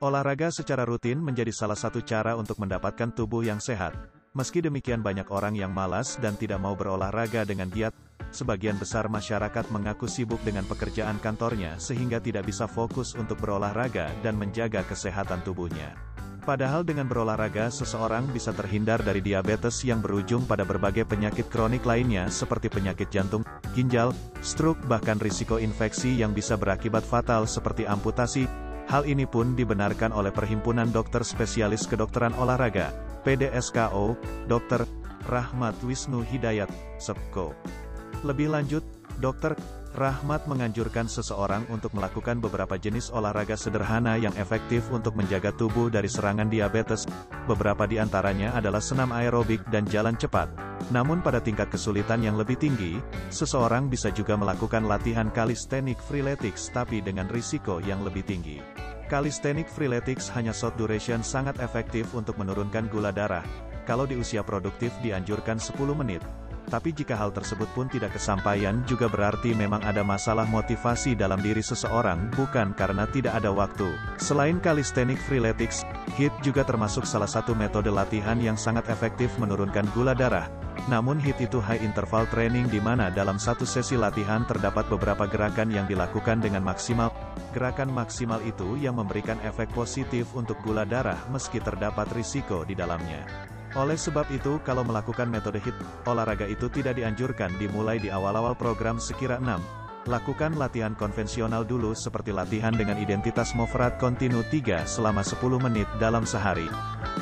Olahraga secara rutin menjadi salah satu cara untuk mendapatkan tubuh yang sehat. Meski demikian banyak orang yang malas dan tidak mau berolahraga dengan giat, sebagian besar masyarakat mengaku sibuk dengan pekerjaan kantornya sehingga tidak bisa fokus untuk berolahraga dan menjaga kesehatan tubuhnya. Padahal dengan berolahraga seseorang bisa terhindar dari diabetes yang berujung pada berbagai penyakit kronik lainnya seperti penyakit jantung, ginjal, stroke bahkan risiko infeksi yang bisa berakibat fatal seperti amputasi. Hal ini pun dibenarkan oleh Perhimpunan Dokter Spesialis Kedokteran Olahraga, PDSKO, Dr. Rahmat Wisnu Hidayat, SEPKO. Lebih lanjut, Dr. Rahmat menganjurkan seseorang untuk melakukan beberapa jenis olahraga sederhana yang efektif untuk menjaga tubuh dari serangan diabetes. Beberapa di antaranya adalah senam aerobik dan jalan cepat. Namun pada tingkat kesulitan yang lebih tinggi, seseorang bisa juga melakukan latihan calisthenic freeletics tapi dengan risiko yang lebih tinggi. Calisthenic freeletics hanya short duration sangat efektif untuk menurunkan gula darah. Kalau di usia produktif dianjurkan 10 menit. Tapi jika hal tersebut pun tidak kesampaian juga berarti memang ada masalah motivasi dalam diri seseorang bukan karena tidak ada waktu. Selain calisthenic freeletics, HIIT juga termasuk salah satu metode latihan yang sangat efektif menurunkan gula darah. Namun HIIT itu high interval training di mana dalam satu sesi latihan terdapat beberapa gerakan yang dilakukan dengan maksimal. Gerakan maksimal itu yang memberikan efek positif untuk gula darah meski terdapat risiko di dalamnya. Oleh sebab itu kalau melakukan metode HIIT, olahraga itu tidak dianjurkan dimulai di awal-awal program sekira 6. Lakukan latihan konvensional dulu seperti latihan dengan intensitas moderat kontinu 3 selama 10 menit dalam sehari.